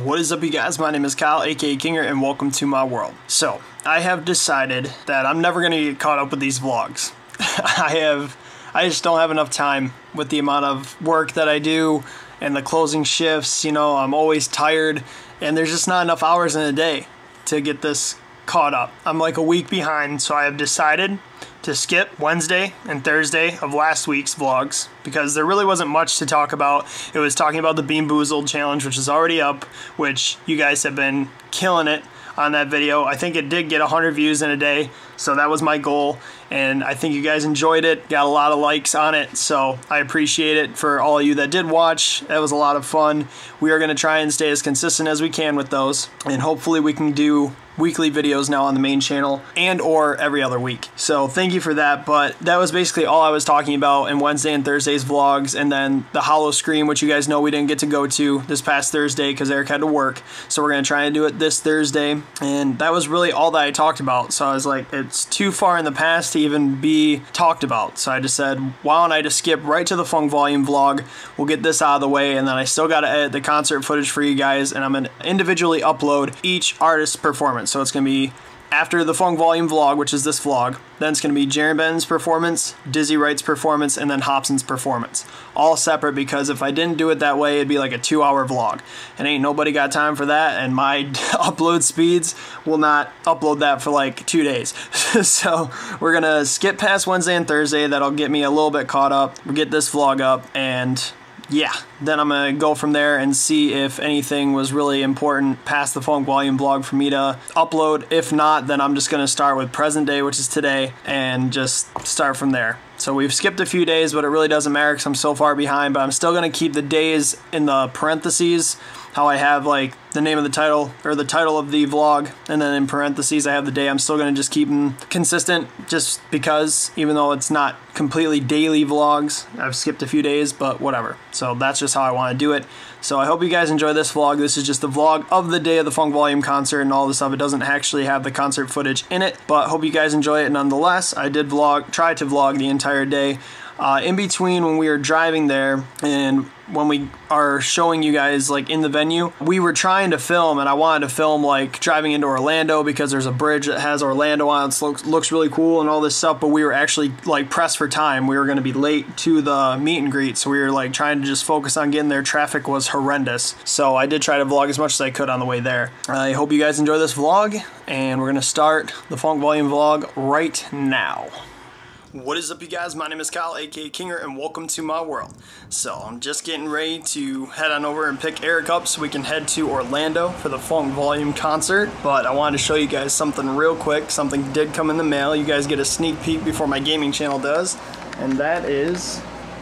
What is up, you guys? My name is Kyle, aka Kinger, and welcome to my world. So, I have decided that I'm never going to get caught up with these vlogs. I just don't have enough time with the amount of work that I do and the closing shifts. You know, I'm always tired, and there's just not enough hours in a day to get this caught up. I'm like a week behind, so I have decided to skip Wednesday and Thursday of last week's vlogs because there really wasn't much to talk about. It was talking about the Bean Boozled challenge, which is already up, which you guys have been killing it on that video. I think it did get 100 views in a day, so that was my goal, and I think you guys enjoyed it, got a lot of likes on it, so I appreciate it for all of you that did watch. That was a lot of fun. We are going to try and stay as consistent as we can with those, and hopefully we can do weekly videos now on the main channel and or every other week. So thank you for that, but that was basically all I was talking about in Wednesday and Thursday's vlogs, and then the Hollow Scream, which you guys know we didn't get to go to this past Thursday because Eric had to work, so we're going to try and do it this Thursday, and that was really all that I talked about. So I was like, it's too far in the past to even be talked about, so I just said, why don't I just skip right to the Funk Volume vlog, we'll get this out of the way, and then I still got to edit the concert footage for you guys, and I'm going to individually upload each artist's performance. So it's going to be after the Funk Volume vlog, which is this vlog, then it's going to be Jarren Benton's performance, Wright's performance, and then Hopsin's performance. All separate, because if I didn't do it that way, it'd be like a 2-hour vlog. And ain't nobody got time for that, and my upload speeds will not upload that for like 2 days. So we're going to skip past Wednesday and Thursday. That'll get me a little bit caught up. We'll get this vlog up, and yeah, then I'm going to go from there and see if anything was really important past the Funk Volume vlog for me to upload. If not, then I'm just going to start with present day, which is today, and just start from there. So we've skipped a few days, but it really doesn't matter because I'm so far behind, but I'm still going to keep the days in the parentheses, how I have like the name of the title, or the title of the vlog, and then in parentheses I have the day. I'm still going to just keep them consistent just because, even though it's not completely daily vlogs, I've skipped a few days, but whatever. So that's just how I want to do it. So I hope you guys enjoy this vlog. This is just the vlog of the day of the Funk Volume concert and all this stuff. It doesn't actually have the concert footage in it, but hope you guys enjoy it nonetheless. I did try to vlog the entire day. In between, when we were driving there and when we are showing you guys like in the venue, we were trying to film, and I wanted to film like driving into Orlando because there's a bridge that has Orlando on it. Looks really cool and all this stuff, but we were actually like pressed for time. We were going to be late to the meet and greet, so we were like trying to just focus on getting there. Traffic was horrendous, so I did try to vlog as much as I could on the way there. I hope you guys enjoy this vlog, and we're going to start the Funk Volume vlog right now. What is up, you guys? My name is Kyle, aka Kinger, and welcome to my world. So I'm just getting ready to head on over and pick Eric up so we can head to Orlando for the Funk Volume concert. But I wanted to show you guys something real quick. Something did come in the mail. You guys get a sneak peek before my gaming channel does, and that is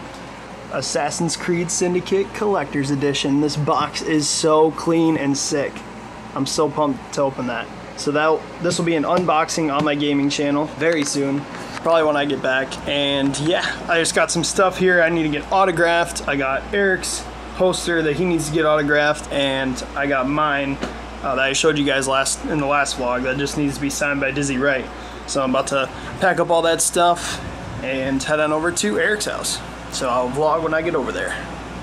Assassin's Creed Syndicate Collector's Edition. This box is so clean and sick. I'm so pumped to open that. So this will be an unboxing on my gaming channel very soon. Probably when I get back. And yeah, I just got some stuff here I need to get autographed. I got Eric's poster that he needs to get autographed, and I got mine that I showed you guys in the last vlog that just needs to be signed by Wright. So I'm about to pack up all that stuff and head on over to Eric's house. So I'll vlog when I get over there.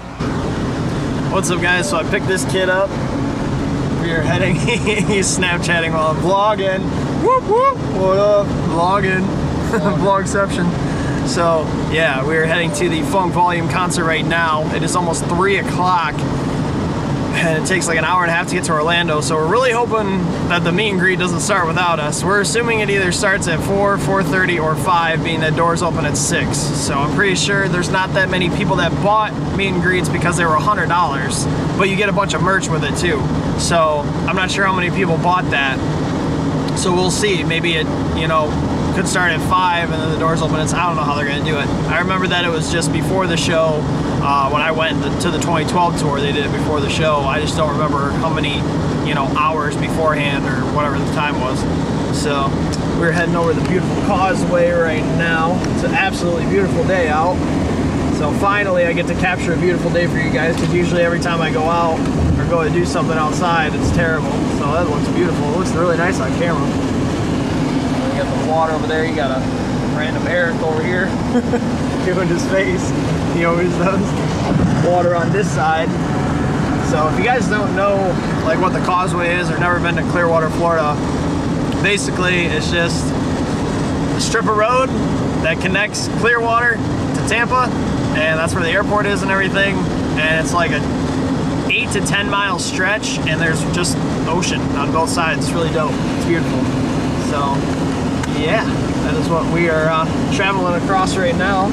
What's up, guys? So I picked this kid up. We are heading, he's Snapchatting while I'm vlogging. Whoop whoop, what up, vlogging. Vlogception. So yeah, we're heading to the Funk Volume concert right now. It is almost 3 o'clock, and it takes like an hour and a half to get to Orlando, so we're really hoping that the meet and greet doesn't start without us. We're assuming it either starts at 4, 4:30, or 5, being that doors open at 6. So I'm pretty sure there's not that many people that bought meet and greets because they were $100, but you get a bunch of merch with it too. So I'm not sure how many people bought that. So we'll see. Maybe it, you know, could start at 5 and then the doors open. I don't know how they're gonna do it. I remember that it was just before the show. When I went to the 2012 tour, they did it before the show. I just don't remember how many, you know, hours beforehand or whatever the time was. So we're heading over the beautiful causeway right now. It's an absolutely beautiful day out. So finally I get to capture a beautiful day for you guys, because usually every time I go out or go to do something outside, it's terrible. So that looks beautiful. It looks really nice on camera. You got the water over there. You got a random Eric over here doing his face. He always does. Water on this side. So if you guys don't know like what the causeway is or never been to Clearwater, Florida, basically it's just a strip of road that connects Clearwater to Tampa, and that's where the airport is and everything. And it's like a 8 to 10 mile stretch, and there's just ocean on both sides. It's really dope. It's beautiful. So yeah, that is what we are traveling across right now.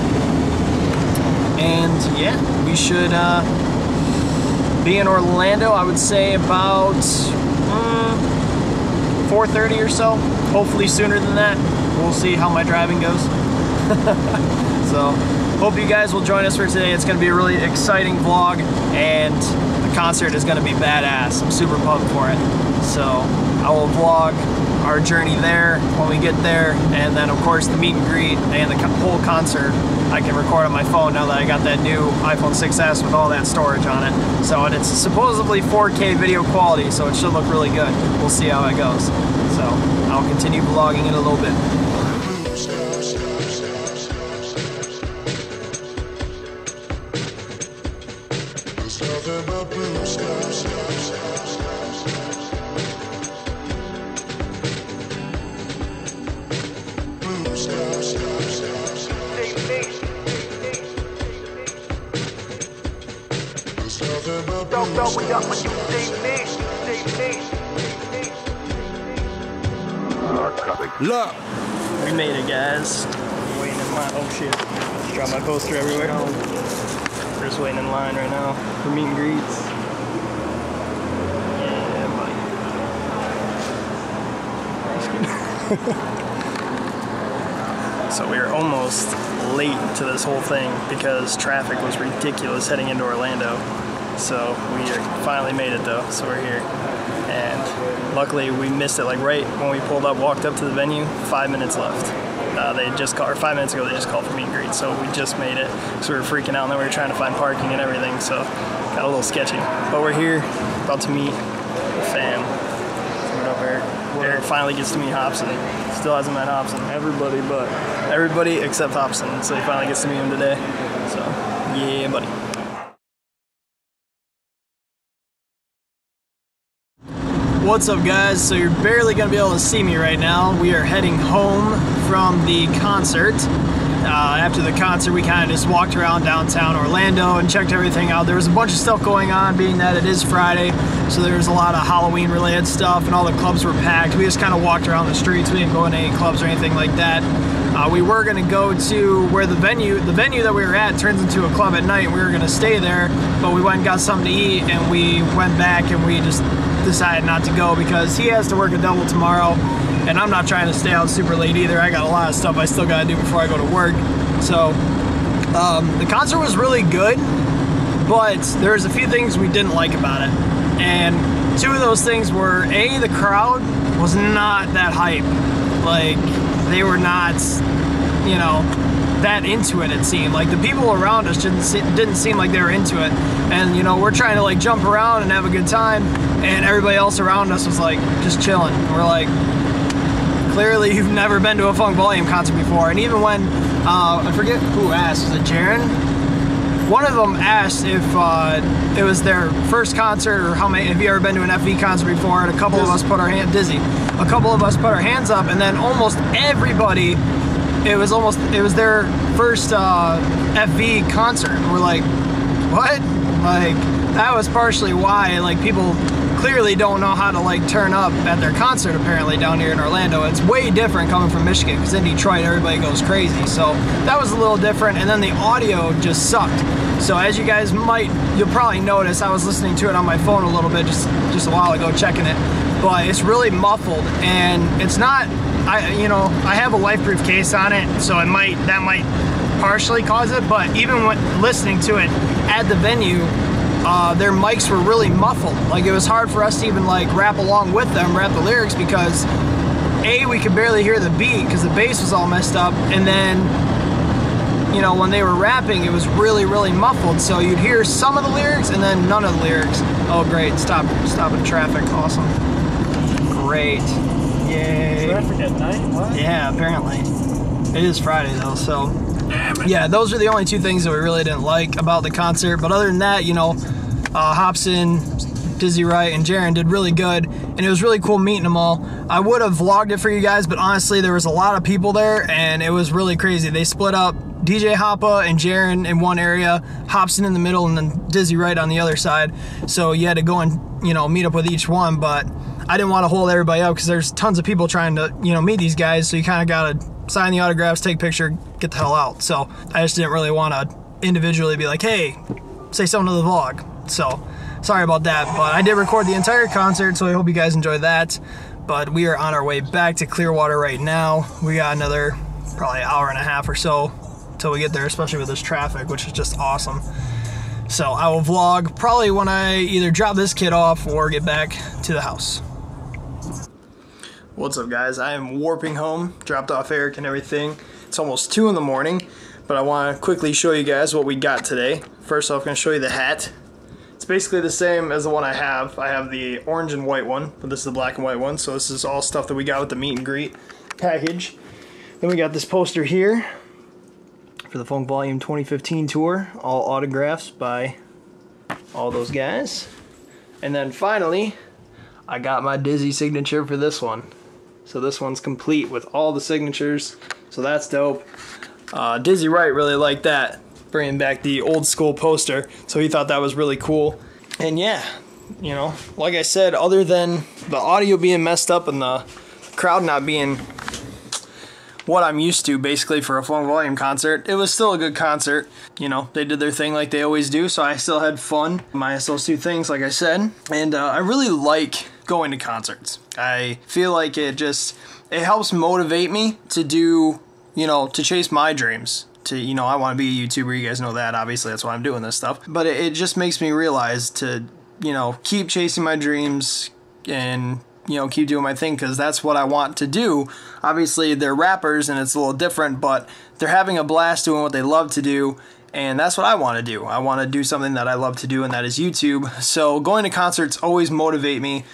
And yeah, we should be in Orlando, I would say about 4:30 or so. Hopefully sooner than that. We'll see how my driving goes. So hope you guys will join us for today. It's going to be a really exciting vlog, and the concert is going to be badass. I'm super pumped for it. So I will vlog our journey there when we get there, and then of course the meet and greet and the whole concert I can record on my phone now that I got that new iPhone 6s with all that storage on it. So, and it's supposedly 4K video quality, so it should look really good. We'll see how it goes. So I'll continue vlogging in a little bit. Look, we made it, guys. I'm waiting in line. Oh shit! Just dropped my poster everywhere. We're just waiting in line right now for meet and greets. Yeah, buddy. So we are almost late to this whole thing because traffic was ridiculous heading into Orlando. So we finally made it though, so we're here. And luckily we missed it, like right when we pulled up, walked up to the venue, 5 minutes left. They just called, or 5 minutes ago they just called for meet and greet, so we just made it. So we were freaking out, and then we were trying to find parking and everything, so got a little sketchy. But we're here, about to meet the fam. Coming over here. Eric finally gets to meet Hopsin. Still hasn't met Hopsin. Everybody except Hopsin, so he finally gets to meet him today. So, yeah, buddy. What's up, guys? So you're barely gonna be able to see me right now. We are heading home from the concert. After the concert, we kind of just walked around downtown Orlando and checked everything out. There was a bunch of stuff going on, being that it is Friday, so there was a lot of Halloween related stuff, and all the clubs were packed. We just kind of walked around the streets. We didn't go into any clubs or anything like that. We were gonna go to where the venue that we were at turns into a club at night. We were gonna stay there, but we went and got something to eat, and we went back and we just decided not to go because he has to work a double tomorrow, and I'm not trying to stay out super late either. I got a lot of stuff I still gotta do before I go to work. So the concert was really good, but there's a few things we didn't like about it, and two of those things were, A, the crowd was not that hype. Like, they were not, you know, that into it. It seemed like the people around us didn't seem like they were into it, and you know, we're trying to like jump around and have a good time, and everybody else around us was like just chilling. We're like, clearly you've never been to a Funk Volume concert before. And even when I forget who asked, was it Jarren? One of them asked if it was their first concert, or how many, have you ever been to an FV concert before? And a couple of us put our hand, Dizzy. A couple of us put our hands up, and then almost everybody, it was their first FV concert. And we're like, what? Like, that was partially why, like, people clearly don't know how to like turn up at their concert apparently down here in Orlando. It's way different coming from Michigan, because in Detroit everybody goes crazy. So that was a little different, and then the audio just sucked. So as you guys you'll probably notice, I was listening to it on my phone a little bit just a while ago, checking it, but it's really muffled, and it's not, I have a LifeProof case on it, so that might partially cause it, but even when listening to it at the venue, their mics were really muffled. Like, it was hard for us to even like rap along with them, rap the lyrics, because A, we could barely hear the beat because the bass was all messed up, and then, you know, when they were rapping, it was really, really muffled, so you'd hear some of the lyrics and then none of the lyrics. Oh great, stopping traffic, awesome. Great, yay. traffic at night? What? Yeah, apparently. It is Friday though, so yeah, those are the only two things that we really didn't like about the concert. But other than that, you know, Hopsin, Dizzy Wright, and Jarren did really good, and it was really cool meeting them all. I would have vlogged it for you guys, but honestly, there was a lot of people there, and it was really crazy. They split up DJ Hoppa and Jarren in one area, Hopsin in the middle, and then Dizzy Wright on the other side. So you had to go and, you know, meet up with each one, but I didn't want to hold everybody up because there's tons of people trying to, you know, meet these guys, so you kind of got to sign the autographs, take a picture, get the hell out. So I just didn't really want to individually be like, hey, say something to the vlog. So sorry about that, but I did record the entire concert, so I hope you guys enjoyed that. But we are on our way back to Clearwater right now. We got another probably hour and a half or so till we get there, especially with this traffic, which is just awesome. So I will vlog probably when I either drop this kid off or get back to the house. What's up, guys? I am warping home, dropped off Eric and everything. It's almost 2 in the morning, but I want to quickly show you guys what we got today. First off, I'm going to show you the hat. It's basically the same as the one I have. I have the orange and white one, but this is the black and white one, so this is all stuff that we got with the meet and greet package. Then we got this poster here for the Funk Volume 2015 tour, all autographs by all those guys. And then finally, I got my Dizzy signature for this one. So this one's complete with all the signatures, so that's dope. Dizzy Wright really liked that, bringing back the old school poster, so he thought that was really cool. And yeah, you know, like I said, other than the audio being messed up and the crowd not being what I'm used to basically for a Funk Volume concert, it was still a good concert. You know, they did their thing like they always do, so I still had fun. Minus those 2 things, like I said. And I really like going to concerts. I feel like it helps motivate me to do, you know, to chase my dreams. To, you know, I want to be a YouTuber, you guys know that, obviously that's why I'm doing this stuff. But it just makes me realize to, you know, keep chasing my dreams and, you know, keep doing my thing, because that's what I want to do. Obviously they're rappers and it's a little different, but they're having a blast doing what they love to do, and that's what I want to do. I want to do something that I love to do, and that is YouTube. So going to concerts always motivate me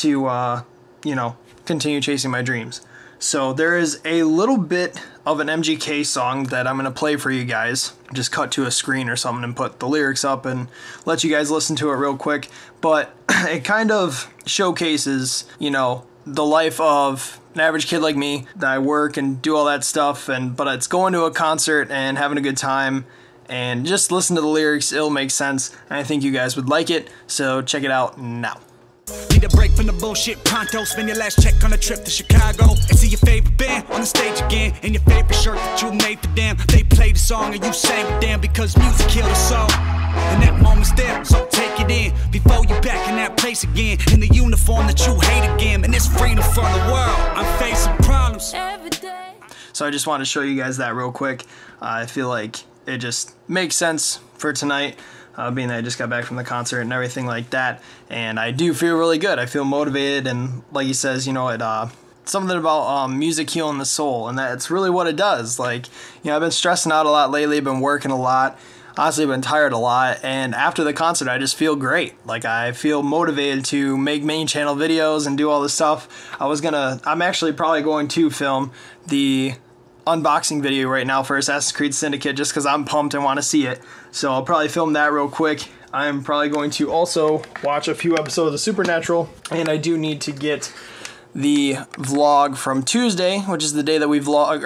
to, you know, continue chasing my dreams. So there is a little bit of an MGK song that I'm going to play for you guys. Just cut to a screen or something and put the lyrics up and let you guys listen to it real quick. But it kind of showcases, you know, the life of an average kid like me, that I work and do all that stuff, but it's going to a concert and having a good time. And just listen to the lyrics, it'll make sense, and I think you guys would like it, so check it out now. Need a break from the bullshit pronto. Spend your last check on a trip to Chicago and see your favorite band on the stage again, in your favorite shirt that you made for them. They played the song and you sang with them, because music killed us all. And that moment's there, so take it in before you back in that place again, in the uniform that you hate again. And it's freedom for the world. I'm facing problems every day. So I just want to show you guys that real quick. I feel like it just makes sense for tonight. Being that I just got back from the concert and everything like that, and I do feel really good. I feel motivated, and like he says, you know, it something about music healing the soul, and that's really what it does. Like, you know, I've been stressing out a lot lately, I've been working a lot, honestly I've been tired a lot, and after the concert I just feel great. Like, I feel motivated to make main channel videos and do all this stuff. I'm actually probably going to film the unboxing video right now for Assassin's Creed Syndicate, just because I'm pumped and want to see it. So I'll probably film that real quick. I'm probably going to also watch a few episodes of Supernatural, and I do need to get the vlog from Tuesday, which is the day that we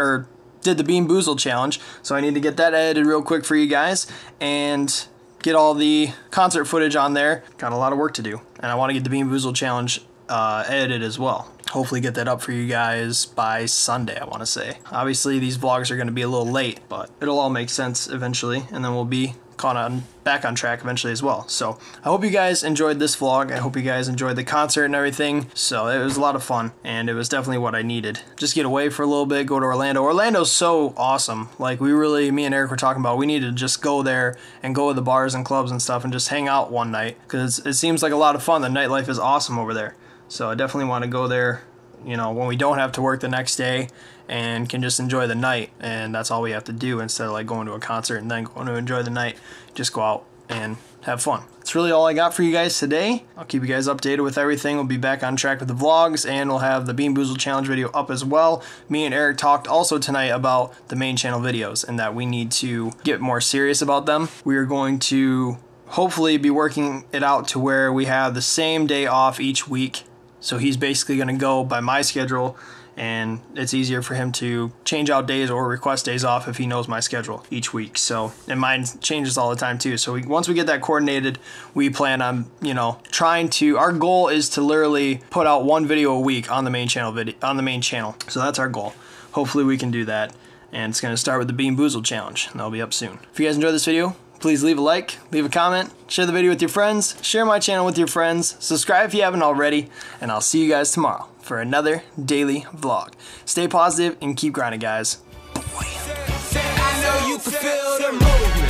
did the Bean Boozled challenge. So I need to get that edited real quick for you guys and get all the concert footage on there. Got a lot of work to do, and I want to get the Bean Boozled challenge edited as well. Hopefully get that up for you guys by Sunday, I want to say. Obviously these vlogs are going to be a little late, but it'll all make sense eventually, and then we'll be back on track eventually as well. So I hope you guys enjoyed this vlog. I hope you guys enjoyed the concert and everything. So it was a lot of fun, and it was definitely what I needed. Just get away for a little bit, go to Orlando. Orlando's so awesome. Like, me and Eric were talking about, we need to just go there and go to the bars and clubs and stuff and just hang out one night, because it seems like a lot of fun. The nightlife is awesome over there. So I definitely want to go there, you know, when we don't have to work the next day and can just enjoy the night, and that's all we have to do instead of like going to a concert and then going to enjoy the night. Just go out and have fun. That's really all I got for you guys today. I'll keep you guys updated with everything. We'll be back on track with the vlogs, and we'll have the Bean Boozled challenge video up as well. Me and Eric talked also tonight about the main channel videos and that we need to get more serious about them. We are going to hopefully be working it out to where we have the same day off each week. So he's basically going to go by my schedule, and it's easier for him to change out days or request days off if he knows my schedule each week. So, and mine changes all the time too. So once we get that coordinated, we plan on, you know, our goal is to literally put out one video a week on the main channel So that's our goal. Hopefully we can do that. And it's going to start with the Bean Boozled challenge, and that'll be up soon. If you guys enjoyed this video, please leave a like, leave a comment, share the video with your friends, share my channel with your friends, subscribe if you haven't already, and I'll see you guys tomorrow for another daily vlog. Stay positive and keep grinding, guys. I know you can feel the movement.